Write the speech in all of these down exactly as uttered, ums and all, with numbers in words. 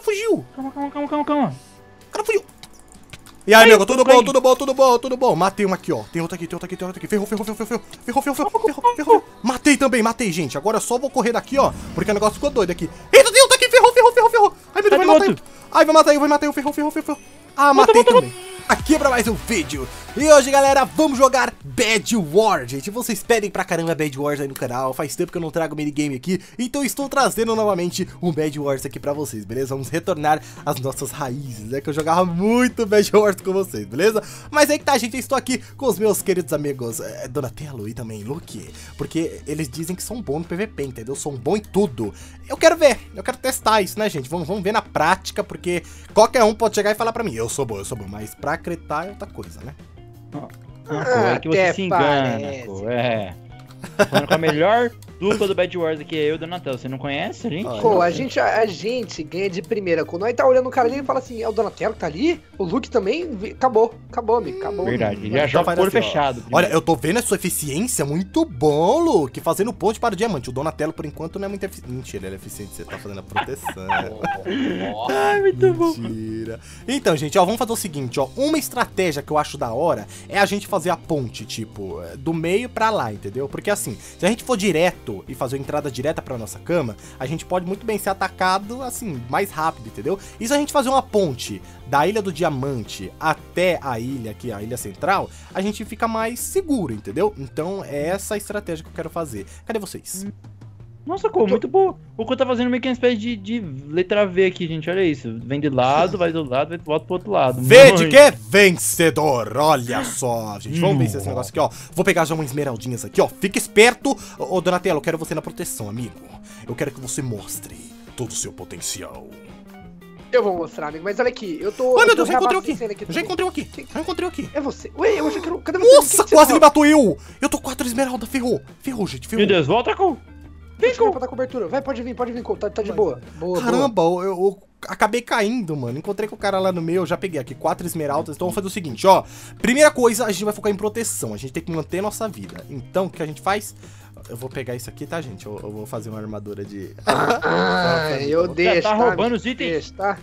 fugiu. Calma, calma, calma, calma, calma. O cara fugiu. E aí, amigo, tudo bom, tudo bom, tudo bom, tudo bom. Matei um aqui, ó. Tem outro aqui, tem outro aqui, tem outro aqui. Ferrou, ferrou, ferrou, ferrou, ferrou, ferrou, ferrou, ferrou, ferrou. Matei também, matei, gente. Agora eu só vou correr daqui, ó, porque o negócio ficou doido aqui. Eita, tem outro aqui, ferrou, ferrou, ferrou, ferrou. Ai, meu Deus, vai matar eu. Ai, vai matar eu, vai matar eu, ferrou, ferrou, ferrou. Ah, matei também. Aqui é pra mais um vídeo. E hoje, galera, vamos jogar Bed Wars, gente. Vocês pedem pra caramba Bed Wars aí no canal. Faz tempo que eu não trago minigame aqui, então estou trazendo novamente um Bed Wars aqui pra vocês, beleza? Vamos retornar às nossas raízes, né? Que eu jogava muito Bed Wars com vocês, beleza? Mas aí que tá, gente, eu estou aqui com os meus queridos amigos é, Donatello e também Luke, porque eles dizem que são bons no P V P, entendeu? São bons em tudo. Eu quero ver, eu quero testar isso, né, gente? Vamos, vamos ver na prática, porque qualquer um pode chegar e falar pra mim, eu sou bom, eu sou bom, mas pra acreditar é outra coisa, né? Ah, ah, é que você se engana, pô, é. Falando com a melhor dupla do Bed Wars aqui, é eu e o Donatello. Você não conhece a gente? Pô, a gente, a, a gente ganha de primeira. Quando nós tá olhando o cara ali e fala assim, é o Donatello que tá ali? O Luke também? Acabou, acabou, amigo, acabou. Verdade, ele já joga o olho fechado. Ó. Olha, eu tô vendo a sua eficiência, muito bom, Luke. Fazendo ponte para o diamante. O Donatello, por enquanto, não é muito eficiente. Mentira, ele é eficiente, você tá fazendo a proteção. Ai, muito bom. Mentira. Então, gente, ó, vamos fazer o seguinte, ó. Uma estratégia que eu acho da hora é a gente fazer a ponte, tipo, do meio pra lá, entendeu? Porque assim, se a gente for direto e fazer uma entrada direta pra nossa cama, a gente pode muito bem ser atacado, assim, mais rápido, entendeu? E se a gente fazer uma ponte da Ilha do Diamante até a ilha aqui, a ilha central, a gente fica mais seguro, entendeu? Então é essa a estratégia que eu quero fazer. Cadê vocês? Nossa, Cole, muito boa. O Cole tá fazendo meio que uma espécie de, de letra V aqui, gente. Olha isso. Vem de lado, vai do lado, vai, volta pro outro lado. V de que? Vencedor. Olha só, gente. Vamos vencer esse negócio aqui, ó. Vou pegar já umas esmeraldinhas aqui, ó. Fica esperto. Ô, Donatello, eu quero você na proteção, amigo. Eu quero que você mostre todo o seu potencial. Eu vou mostrar, amigo, mas olha aqui, eu tô... Ai, meu eu Deus, tô já encontrei aqui. aqui Eu já encontrei aqui. Já encontrei aqui. É você. Ué, eu achei que eu... Cadê você? Nossa, que que quase você me matou eu. Eu tô com quatro esmeraldas. Ferrou. Ferrou, gente. Ferrou. Meu Deus, volta, Cole. Vem, Cole, pra dar cobertura. Vai, pode vir, pode vir, Cole. Tá, tá de boa. boa Caramba, boa. Eu, eu acabei caindo, mano. Encontrei com o cara lá no meio, eu já peguei aqui quatro esmeraldas. Então vamos fazer o seguinte, ó. Primeira coisa, a gente vai focar em proteção. A gente tem que manter nossa vida. Então, o que a gente faz? Eu vou pegar isso aqui, tá, gente? Eu, eu vou fazer uma armadura de... Ah, eu deixo, tá tá, roubando os itens. Deixo, tá?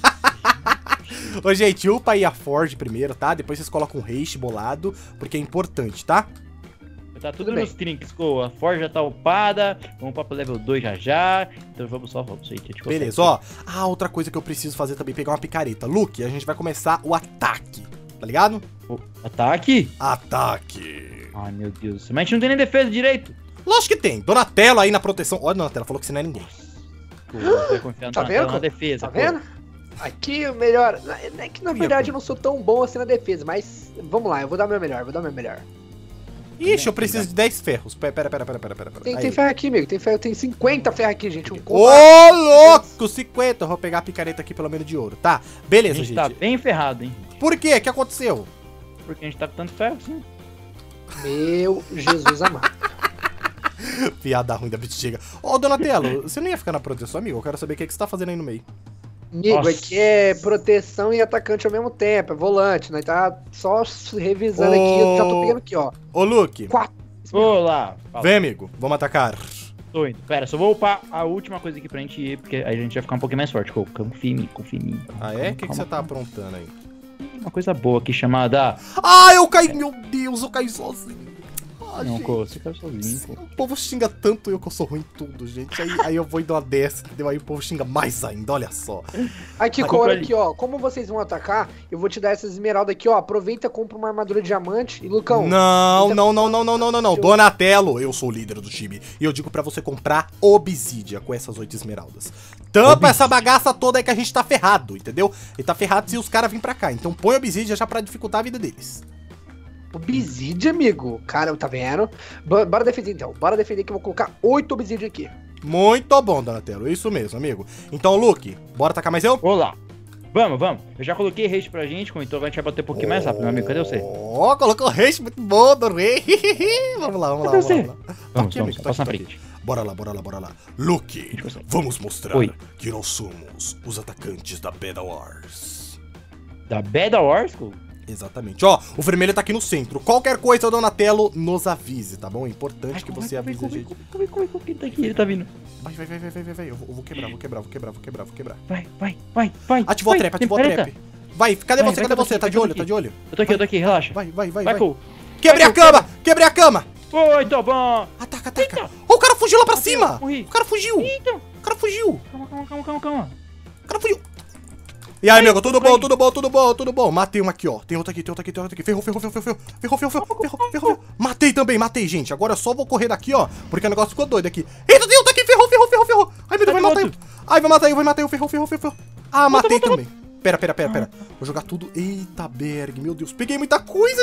Ô, gente, upa aí a Forge primeiro, tá? Depois vocês colocam um haste bolado, porque é importante, tá? Tá tudo, Tudo nos trinks, Cole. A Forge já tá upada. Vamos pra level dois já já. Então vamos só, vamos aí. Beleza, ó. Ah, outra coisa que eu preciso fazer também, pegar uma picareta. Luke, a gente vai começar o ataque, tá ligado? Oh, ataque? Ataque. Ai, meu Deus. Mas a gente não tem nem defesa direito. Lógico que tem. Donatello aí na proteção. Olha, Donatello falou que você não é ninguém. Cole, vai confiar no Tá Donatello vendo? na defesa. Tá vendo? Aqui o melhor... É que na verdade eu não sou tão bom assim na defesa, mas... Vamos lá, eu vou dar meu melhor, vou dar meu melhor. Ixi, eu preciso de dez ferros. Pera, pera, pera, pera, pera, pera. Tem, Aí. tem ferro aqui, amigo. Tem ferro, tem cinquenta ferro aqui, gente. Um Ô, louco! cinquenta. Eu vou pegar a picareta aqui pelo menos de ouro. Tá, beleza, A gente gente. tá bem ferrado, hein? Por quê? O que aconteceu? Porque a gente tá com tanto ferro, sim. Meu Jesus amado. Piada ruim da bexiga. Ô, Donatello, você não ia ficar na proteção, amigo? Eu quero saber o que, que você tá fazendo aí no meio. Amigo, Nossa. aqui é proteção e atacante ao mesmo tempo. É volante, nós tá só revisando aqui. Eu já tô pegando aqui, ó. Ô, Luke. Quatro. Olá. Fala. Vem, amigo. Vamos atacar. Tô indo. Pera, só vou upar a última coisa aqui pra gente ir, porque aí a gente vai ficar um pouquinho mais forte. Cole. Confia em mim, confia em mim. Ah, é? O que, que Calma, você tá calma. aprontando aí? Uma coisa boa aqui chamada... Ah, eu caí. Meu Deus, eu caí sozinho. Ah, Não, gente. Cole, você caiu sozinho, Cole. O povo xinga tanto eu que eu sou ruim em tudo, gente. Aí, aí eu vou e dou uma dessa, entendeu? Aí o povo xinga mais ainda, olha só. Aqui, Aqui, Cole, ali. aqui, ó. Como vocês vão atacar, eu vou te dar essas esmeraldas aqui, ó. Aproveita, compra uma armadura de diamante. E, Lucão... Não, então- não, não, não, não, não, não, não. Donatello, eu sou o líder do time. E eu digo pra você comprar obsidia com essas oito esmeraldas. Tampa Obsidia. essa bagaça toda aí que a gente tá ferrado, entendeu? E tá ferrado se os caras virem pra cá. Então põe obsidia já pra dificultar a vida deles. Obsidian, amigo. Cara, tá vendo? Bo- Bora defender, então. Bora defender que eu vou colocar oito obsidian aqui. Muito bom, Donatello. Isso mesmo, amigo. Então, Luke, bora atacar mais eu? Olá. Vamos, vamos. Eu já coloquei haste pra gente, então a gente vai bater um pouquinho mais rápido, meu amigo. Cadê você? Ó, oh, colocou o haste muito bom do rei. Vamos lá, vamos lá, Cadê vamos você? lá. Vamos, lá. Vamos, aqui, vamos, amigo, passa na aqui, frente. Bora lá, bora lá, bora lá. Luke, gente consegue. vamos mostrar Oi. que nós somos os atacantes da Bed Wars. Da Bed Wars, Cole? Exatamente. Ó, o vermelho tá aqui no centro. Qualquer coisa, o Donatello nos avise, tá bom? É importante que você avise a gente. Como é que ele tá aqui? Ele tá vindo. Vai, vai, vai, vai, vai, vai, vai. Eu vou, eu vou quebrar, vou quebrar, vou quebrar, vou quebrar, vou quebrar. Vai, vai. Vai, vai. Ativou vai, a trap, ativou a treta. trap. Vai, cadê Vai, você? vai, Cadê tô você? aqui, Tá vai, de tô olho, aqui. tá de olho. Eu tô aqui, eu tô aqui, relaxa. Vai, vai, vai, Vai, vai. Cole. Quebrei a Vai, Cole, cama! Quebrei a cama! Oi, tô bom. Ataca, ataca. Ó, o cara fugiu lá pra Cadê? cima! Morri. O cara fugiu! Eita. O cara fugiu! Calma, calma, calma, calma, calma. O cara fugiu! E aí, amigo, tudo vai. bom, tudo bom, tudo bom, tudo bom? Matei um aqui, ó. Tem outro aqui, tem outro aqui, tem outro aqui. Ferrou, ferrou, ferrou, ferrou, ferrou, ferrou, ferrou, ferrou, ferrou. Matei também, matei, gente. Agora eu só vou correr daqui, ó, porque o negócio ficou doido aqui. Eita, tem outro aqui, ferrou, ferrou, ferrou, ferrou. Ai, meu Deus, vai matar eu. Ai, vai matar eu, vai matar eu, ferrou, ferrou, ferrou. Ah, matei também. Pera, pera, pera, pera. Vou jogar tudo. Eita, Berg, meu Deus. Peguei muita coisa,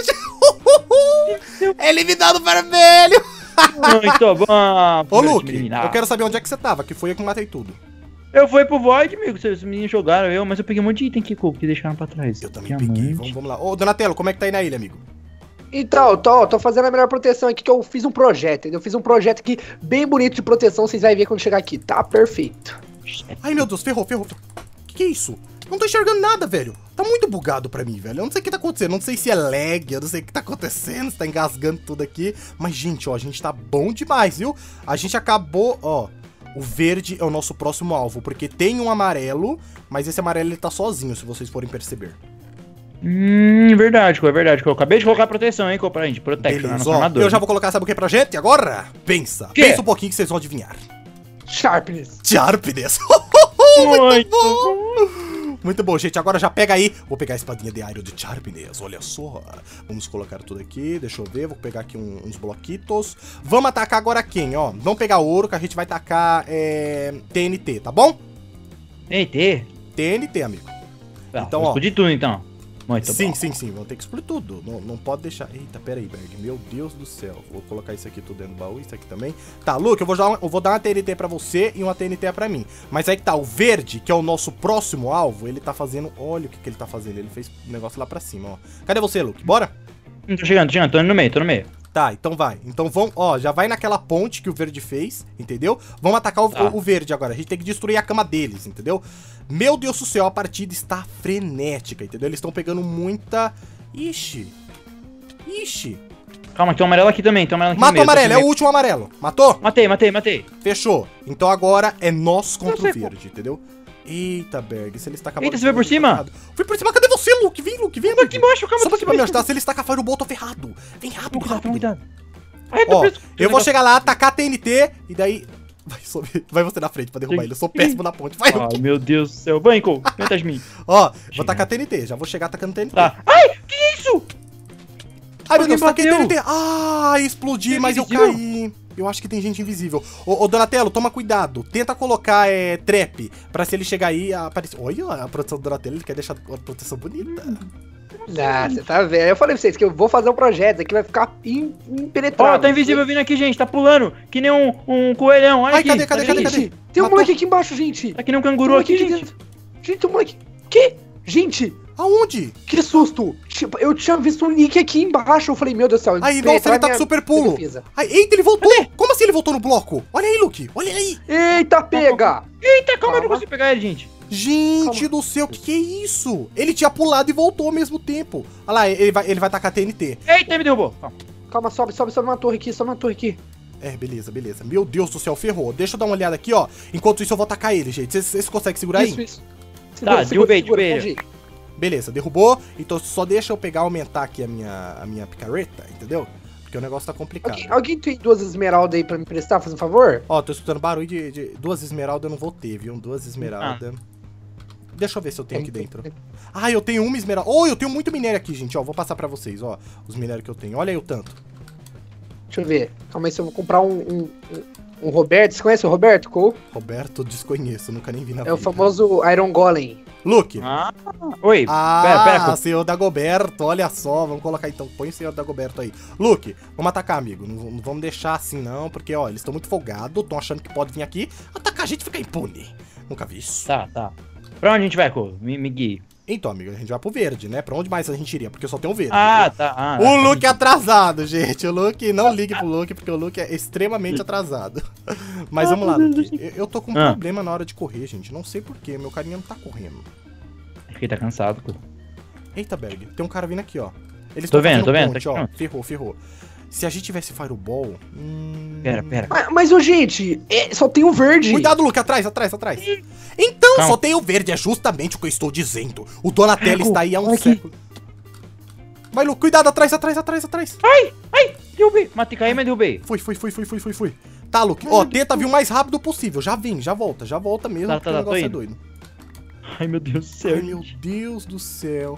gente. É eliminado vermelho. Muito bom. Ô, Luke, eu quero saber onde é que você tava, que foi eu que matei tudo. Eu fui pro Void, amigo. Os meninos jogaram eu, mas eu peguei um monte de item aqui, Cole, que deixaram pra trás. Eu também peguei. Vamos, vamos lá. Ô, Donatello, como é que tá aí na ilha, amigo? Então, eu tô, tô fazendo a melhor proteção aqui, que eu fiz um projeto, entendeu? Eu fiz um projeto aqui bem bonito de proteção, vocês vão ver quando chegar aqui. Tá perfeito. Ai, meu Deus, ferrou, ferrou. Que que é isso? Eu não tô enxergando nada, velho. Tá muito bugado pra mim, velho. Eu não sei o que tá acontecendo. Eu não sei se é lag, eu não sei o que tá acontecendo, se tá engasgando tudo aqui. Mas, gente, ó, a gente tá bom demais, viu? A gente acabou, ó... O verde é o nosso próximo alvo, porque tem um amarelo, mas esse amarelo ele tá sozinho, se vocês forem perceber. Hum, verdade, é verdade. Eu acabei de colocar proteção, hein, pra gente. Protection na nossa Ó, armadura. eu já vou colocar, sabe o que pra gente? Agora, pensa. Que? Pensa um pouquinho que vocês vão adivinhar. Sharpness. Sharpness. Muito bom. Muito bom, gente. Agora já pega aí. Vou pegar a espadinha de Iron de Sharpness. Olha só. Vamos colocar tudo aqui. Deixa eu ver. Vou pegar aqui um, uns bloquitos. Vamos atacar agora quem, ó? Vamos pegar ouro, que a gente vai tacar é, T N T, tá bom? T N T? T N T, amigo. Tá, então, vou ó. explodir tudo, então. Muito sim, bom. sim, sim. Vamos ter que explodir tudo. Não, não pode deixar... Eita, pera aí, Berg. Meu Deus do céu. Vou colocar isso aqui tudo dentro do baú. Isso aqui também. Tá, Luke, eu vou, dar uma, eu vou dar uma T N T pra você e uma T N T pra mim. Mas aí que tá, o verde, que é o nosso próximo alvo, ele tá fazendo... Olha o que, que ele tá fazendo. Ele fez um negócio lá pra cima, ó. Cadê você, Luke? Bora? Tô chegando, tô chegando. Tô no meio, tô no meio. Tá, então vai. Então vamos... Ó, já vai naquela ponte que o verde fez, entendeu? Vamos atacar o, tá. o, o verde agora. A gente tem que destruir a cama deles, entendeu? Meu Deus do céu, a partida está frenética, entendeu? Eles estão pegando muita... Ixi. Ixi. Calma, tem um amarelo aqui também. Tem um amarelo aqui Mata o no meio, amarelo, é o último amarelo. Matou? Matei, matei, matei. Fechou. Então agora é nós contra Não o sei, verde, entendeu? Eita, Berg, se ele está acabando... Eita, você veio por cima? Fui por cima, cadê você, Luke? Vem, Luke, vem, Tô aqui embaixo, calma. Sobe aqui pra me ajudar, se ele está cafando o bol, tô ferrado. Vem rápido, Cuidado, rápido. cuidado. Ai, tô Ó, preso. eu vou chegar lá, atacar a T N T, e daí... Vai, sobe, vai você na frente pra derrubar Sim. ele. Eu sou péssimo na ponte. Vai, Ai, Luke. meu Deus do céu. Vem, Cole. Vem atrás de mim. Ó, vou Chega. tacar T N T. Já vou chegar atacando T N T. Tá. Ai, que isso? Ai, meu Deus, Alguém taquei T bateu. N T. Ah, explodi, Tem mas eu invisível? caí. Eu acho que tem gente invisível. Ô, ô, Donatello, toma cuidado. Tenta colocar é, trap pra se ele chegar aí aparecer. Olha a proteção do Donatello, ele quer deixar a proteção bonita. Ah, você tá vendo? Eu falei pra vocês que eu vou fazer um projeto, aqui vai ficar in- impenetrável. Ó, tá invisível vindo aqui, gente. Tá pulando. Que nem um, um coelhão. Olha Ai, aqui. cadê, cadê, Tá cadê, vendo? cadê? Gente, tem um Matou? moleque aqui embaixo, gente. Tá que nem um Tem um canguru moleque aqui, aqui gente. dentro. Gente, tem um moleque... Que? Gente, Aonde? que susto. Tipo, eu tinha visto um nick aqui embaixo, eu falei, meu Deus do céu. Aí, penetrar nossa, ele tá minha- com super minha pulo. defesa. Ai, eita, ele voltou. Como assim ele voltou no bloco? Olha aí, Luke. Olha aí. Eita, pega. Eita, calma, eu não Calma. consigo pegar ele, gente. Gente Calma. do céu, o que, que é isso? Ele tinha pulado e voltou ao mesmo tempo. Olha lá, ele vai, ele vai tacar T N T. Eita, me derrubou. Calma. Calma, sobe, sobe, sobe uma torre aqui, sobe uma torre aqui. É, beleza, beleza. Meu Deus do céu, ferrou. Deixa eu dar uma olhada aqui, ó. Enquanto isso, eu vou atacar ele, gente. Vocês vocês conseguem segurar Isso, aí? isso. Tá, derrubei, derrubei pode ir. Beleza, derrubou. Então só deixa eu pegar, aumentar aqui a minha, a minha picareta, entendeu? Porque o negócio tá complicado. Alguém, alguém tem duas esmeraldas aí pra me emprestar, faz um favor? Ó, tô escutando barulho de, de duas esmeraldas, eu não vou ter, viu? Duas esmeraldas. Deixa eu ver se eu tenho aqui dentro. Ah, eu tenho uma esmeralda. Oh, eu tenho muito minério aqui, gente. Ó, vou passar pra vocês, ó. Os minérios que eu tenho. Olha aí o tanto. Deixa eu ver. Calma aí, se eu vou comprar um, um, um Roberto. Você conhece o Roberto Cole? Roberto, desconheço. Nunca nem vi na É vida. o famoso Iron Golem. Luke. Ah, oi. Ah, pera, pera. Cole. senhor Dagoberto, olha só, vamos colocar então, põe o senhor Dagoberto aí. Luke, vamos atacar, amigo, não, não vamos deixar assim não, porque ó, eles estão muito folgados, estão achando que pode vir aqui, atacar a gente e ficar impune. Nunca vi isso. Tá, tá. Pra onde a gente vai, Cole? Me, me guie. Então, amigo, a gente vai pro verde, né? Pra onde mais a gente iria? Porque só tem o verde. Ah, tá. Ah, O ah, Luke é atrasado, gente. O Luke, não ligue pro Luke, porque o Luke é extremamente atrasado. Mas vamos lá, Luke. Eu, eu tô com um Ah. problema na hora de correr, gente. Não sei porquê, meu carinha não tá correndo. Acho que ele tá cansado, Cole. Eita, Berg, tem um cara vindo aqui, ó. Eles Tô tão vendo, fazendo tô vendo, ponte, tá aqui, ó. não. Ferrou, ferrou. Se a gente tivesse Fireball... Hum... Pera, pera. Mas, mas ô, gente, é, só tem o verde. Cuidado, Luke, atrás, atrás, atrás. Então, Calma. Só tem o verde, é justamente o que eu estou dizendo. O Donatello está aí há um século. Vai, Luke, cuidado, atrás, atrás, atrás, atrás. Ai, ai, derrubei. Matei, caí, mas derrubei. Foi, foi, foi, foi, foi, foi, foi. Tá, Luke, ó, tenta vir o mais rápido possível. Já vem, já volta, já volta mesmo, tá, porque tá, o negócio tá, é doido. Ai, meu Deus do céu. Ai, meu Deus do céu.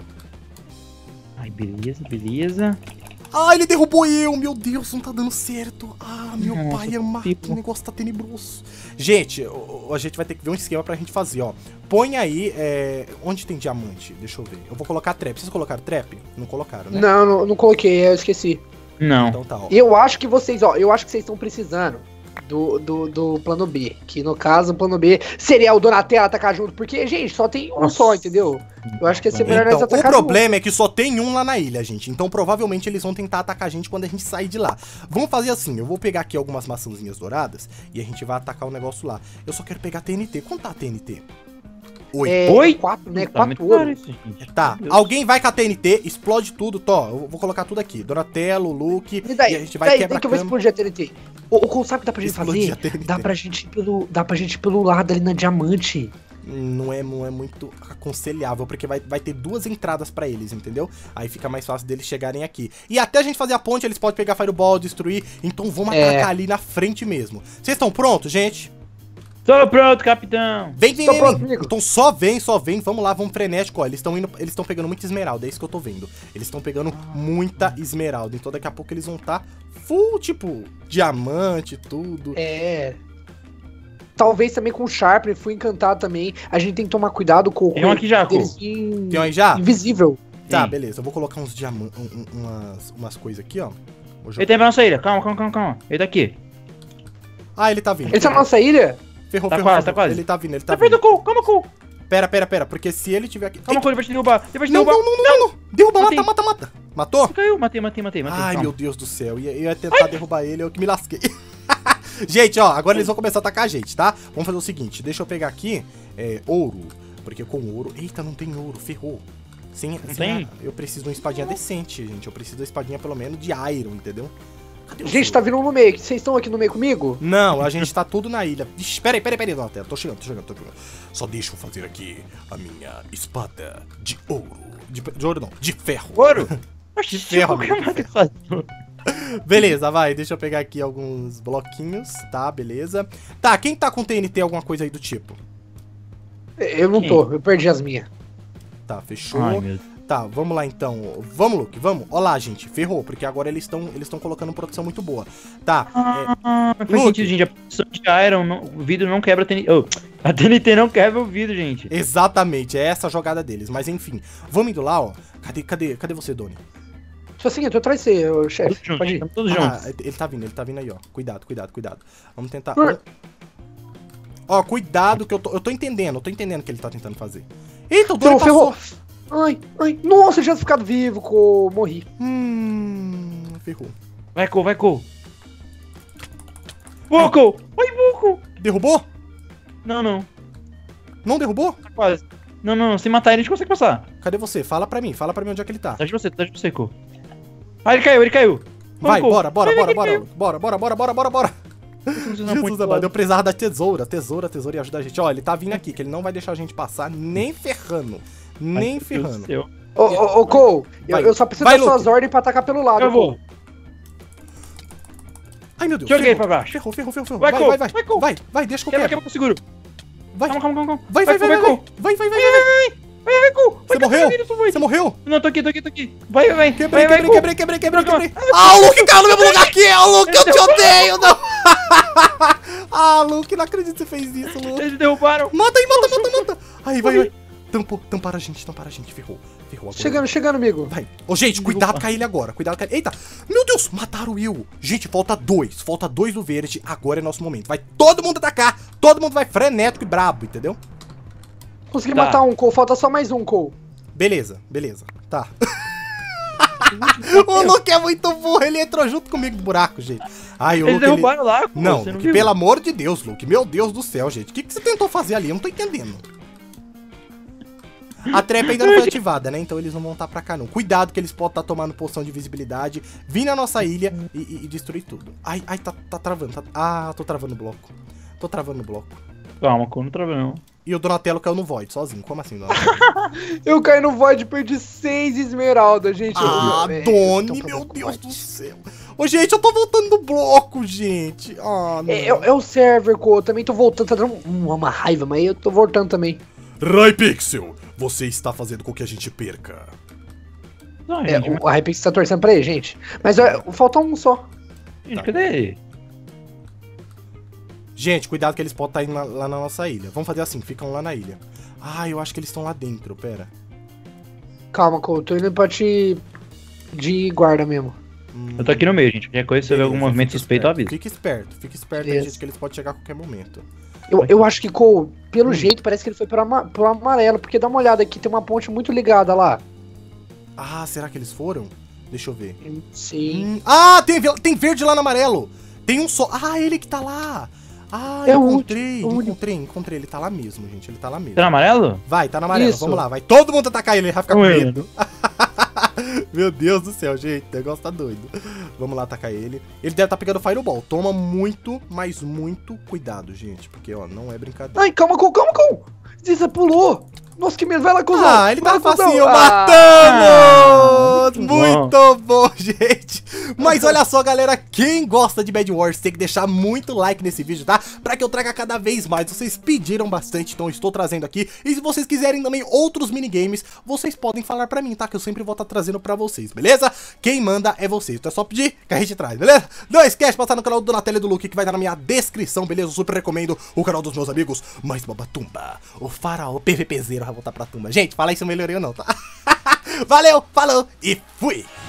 Ai, beleza, beleza. Ah, ele derrubou eu, meu Deus, não tá dando certo. Ah, meu Nossa, pai amado, tipo... o negócio tá tenebroso. Gente, a gente vai ter que ver um esquema pra gente fazer, ó. Põe aí, é... onde tem diamante? Deixa eu ver. Eu vou colocar trap. Vocês colocaram trap? Não colocaram, né? Não, não, não coloquei, eu esqueci. Não. Então tá, ó. Eu acho que vocês, ó, eu acho que vocês estão precisando do, do, do plano B. Que no caso, o plano B seria o Donatello atacar junto. Porque, gente, só tem um Nossa. só, entendeu? Eu acho que ia ser melhor Então, nós atacar o problema junto. é que só tem um lá na ilha, gente. Então, provavelmente, eles vão tentar atacar a gente quando a gente sair de lá. Vamos fazer assim, eu vou pegar aqui algumas maçãzinhas douradas e a gente vai atacar o negócio lá. Eu só quero pegar T N T. Quanto tá a T N T? Oi. É, Oi? quatro, né? Tá Quatro muito caro ouro. isso, gente. Tá, alguém vai com a T N T, explode tudo, Tó. Eu vou colocar tudo aqui. Donatello, Luke, E daí, e a gente vai daí, quebrar daí que eu vou cama. explodir a T N T. O, o sabe o que dá pra gente Explodir fazer? a T N T. Dá pra gente ir pelo, dá pra gente ir pelo lado ali na diamante. Não é, não é muito aconselhável, porque vai, vai ter duas entradas pra eles, entendeu? Aí fica mais fácil deles chegarem aqui. E até a gente fazer a ponte, eles podem pegar Fireball, destruir. Então vamos É. atacar ali na frente mesmo. Vocês estão prontos, gente? Tô pronto, capitão. Vem, vem, Tô vem, pronto, vem. amigo. Então só vem, só vem. Vamos lá, vamos frenético. Ó, eles estão indo, eles estão pegando muita esmeralda, é isso que eu tô vendo. Eles estão pegando muita esmeralda. Então daqui a pouco eles vão estar tá full, tipo, diamante, tudo. É. Talvez também com o Sharp, fui encantado também. A gente tem que tomar cuidado com o Tem um aqui já, deles in... Tem um aí já? invisível. Tá, Sim. beleza. Eu vou colocar uns diamantes, um, um, umas, umas coisas aqui, ó. Vou jogar- Ele tem pra nossa ilha. Calma, calma, calma, calma. Ele tá aqui. Ah, ele tá vindo. Ele tá na nossa ilha? Ferrou, Tá ferrou, quase, ferrou. tá quase. Ele tá vindo, ele tá Tá perto do vindo. cu, calma, cu. Pera, pera, pera, porque se ele tiver aqui... Calma, cu, ele vai te derrubar. Ele vai te Não, derrubar. não, não, não, não. Derruba, mata, Matei. mata, mata. Matou? Caiu, matei, matei, matei, matei. Ai, calma. meu Deus do céu. Eu ia, eu ia tentar derrubar ele, eu que me lasquei. Gente, ó, agora eles vão começar a atacar a gente, tá? Vamos fazer o seguinte, deixa eu pegar aqui é, ouro. Porque com ouro... Eita, não tem ouro, ferrou. Sem, sem tem? a- eu preciso de uma espadinha decente, gente. Eu preciso de uma espadinha, pelo menos, de iron, entendeu? Cadê o Gente, seu? tá vindo um no meio. Vocês estão aqui no meio comigo? Não, a gente tá tudo na ilha. Ixi, peraí, peraí, peraí, Donatello. Tô chegando, tô chegando, tô chegando. Só deixa eu fazer aqui a minha espada de ouro. De, de ouro não, de ferro. Ouro? Oxi, ferro, qualquer amigo, mais que faz. Beleza, vai, deixa eu pegar aqui alguns bloquinhos, tá, beleza. Tá, quem tá com T N T, alguma coisa aí do tipo? Eu não Quem? tô, eu perdi as minhas. Tá, fechou. Ai, meu Deus. Tá, vamos lá então. Vamos, Luke, vamos. Ó lá, gente, ferrou, porque agora eles estão eles estão colocando proteção muito boa. Tá, é, Ah, mas faz Luke. sentido, gente. A produção de Iron, não- o vidro não quebra a T N T. Oh, a T N T não quebra o vidro, gente. exatamente, é essa a jogada deles. Mas enfim, vamos indo lá, ó. Cadê, cadê, cadê você, Doni? Só assim, eu tô atrás de você, ô, Todos chefe. juntos, Pode ir. estamos todos Ah, juntos. ele tá vindo, ele tá vindo aí, ó. Cuidado, cuidado, cuidado. Vamos tentar. Por- Ó, cuidado que eu tô, eu tô entendendo, eu tô entendendo o que ele tá tentando fazer. Eita, o Ferrou, Doni passou. ferrou. Ai, ai. Nossa, eu já tinha ficado vivo, co... morri. Hum, ferrou. Vai, Cole, vai, Cole. Boa, Cole. Vai, boa, Cole. Derrubou? Não, não. Não derrubou? Tá quase. Não, não, não. Se matar ele, a gente consegue passar. Cadê você? Fala pra mim, fala pra mim onde é que ele tá. Tá de você, tá de você, Cole. Ah, ele caiu, ele caiu. Vai, Cole. bora, bora, Vai, bora, ele bora, caiu. bora, bora, bora, bora, bora, bora. Jesus Jesus amado, eu precisava da tesoura, tesoura, tesoura e ajuda a gente. Ó, ele tá vindo aqui, que ele não vai deixar a gente passar nem ferrando, nem ferrando. Ô, ô, ô, Cole, eu, Vai. eu só preciso Vai, das suas Luke. ordens pra atacar pelo lado, Eu vou. Cole. Ai, meu Deus. Joguei ferrou, pra baixo. Ferrou, ferrou, ferrou, ferrou. Vai, Vai, Cole, vai, vai. vai, Cole. Vai, vai, deixa que eu Quebra, quebro. quebra, que eu seguro. Vai, Calma, calma, calma, calma. vai, vai, vai, vai, Cole. vai, vai, vai, vai, vai. Vai, vai, Cole. Você Vai, morreu? vai, vai, vai. Você morreu? Não, tô aqui, tô aqui, tô aqui. Vai, vai, vai. Quebrei, vai, vai, quebrei, quebrei, quebrei, quebrei, quebrei. Ah, o Luke caiu no mesmo lugar aqui! Ah, o Luke, eu te odeio, não! Ah, Luke, não acredito que você fez isso, Luke. Eles derrubaram. Mata aí, mata, mata, mata. Aí, vai, vai. Tampou, tamparam a gente, tamparam a gente, ferrou. Ferrou agora. Chegando, chegando, amigo. Vai. Ô, gente, cuidado com ele agora. Cuidado com ele. Eita. Meu Deus, mataram o Will. Gente, falta dois. Falta dois do verde. Agora é nosso momento. Vai todo mundo atacar. Todo mundo vai frenético e brabo, entendeu? Consegui Tá. matar um, Cole. Falta só mais um, Cole. Beleza, beleza. Tá. O Luke é muito burro. Ele entrou junto comigo no buraco, gente. Ai, o Eles Luke, ele... derrubaram lá, pô, Não, você não Luke, viu? pelo amor de Deus, Luke. Meu Deus do céu, gente. O que, que você tentou fazer ali? Eu não tô entendendo. A trap ainda não foi ativada, né? Então eles não vão estar pra cá, não. Cuidado que eles podem estar tomando poção de visibilidade, vir na nossa ilha e, e, e destruir tudo. Ai, ai, tá, tá travando. Tá... Ah, tô travando o bloco. Tô travando o bloco. Calma, como não travou, não. E o Donatello caiu no Void, sozinho. Como assim, Donatello? Eu caí no Void e perdi seis esmeraldas, gente. Ah, eu, Doni, meu Deus do céu. Ô, gente, eu tô voltando do bloco, gente. Ah, não. É, é, é o server, co. Eu também tô voltando. Tá dando uma, uma raiva, mas eu tô voltando também. Hypixel, você está fazendo com que a gente perca. Não, É, gente, o, a Hypixel tá torcendo pra ele, gente. Mas ó, falta um só. gente, cadê ele? Gente, cuidado que eles podem estar indo lá, lá na nossa ilha. Vamos fazer assim, ficam lá na ilha. Ah, eu acho que eles estão lá dentro, pera. Calma, co. Eu tô indo pra te... de guarda mesmo. Hum, Eu tô aqui no meio, gente. Qualquer coisa, se eu ver algum movimento fica suspeito, eu esperto, aviso. Fica esperto, fica esperto, Beleza. gente, que eles podem chegar a qualquer momento. Eu, eu acho que, co, pelo Hum. jeito, parece que ele foi pro, ama pro amarelo. Porque dá uma olhada aqui, tem uma ponte muito ligada lá. Ah, será que eles foram? Deixa eu ver. Sim. Hum, ah, tem, tem verde lá no amarelo. Tem um só. Ah, ele que tá lá. Ah, É o encontrei, último, encontrei, encontrei. Ele tá lá mesmo, gente. Ele tá lá mesmo. Tá no amarelo? Vai, tá no amarelo. Isso. Vamos lá, vai. Todo mundo atacar ele, ele vai ficar com Ué. medo. Meu Deus do céu, gente. O negócio tá doido. Vamos lá atacar ele. Ele deve estar pegando Fireball. Toma muito, mas muito cuidado, gente. Porque, ó, não é brincadeira. Ai, calma, co, calma, co. Você pulou. Nossa, que medo. Vai lá, cuzão. Ah, ele tá Vai lá, cuzão. facinho, Ah, matamos! muito Muito bom, gente! Mas olha só, galera, quem gosta de Bed Wars tem que deixar muito like nesse vídeo, tá? Pra que eu traga cada vez mais. Vocês pediram bastante, então eu estou trazendo aqui. E se vocês quiserem também outros minigames, vocês podem falar pra mim, tá? Que eu sempre vou estar trazendo pra vocês, beleza? Quem manda é vocês, então é só pedir que a gente traz, beleza? Não esquece de passar no canal do Donatello e do Luke, que vai estar na minha descrição, beleza? Eu super recomendo o canal dos meus amigos, mais Babatumba, o faraó PVPzeiro vai voltar pra tumba. Gente, fala isso, eu melhorei ou não, tá? Valeu, falou e fui!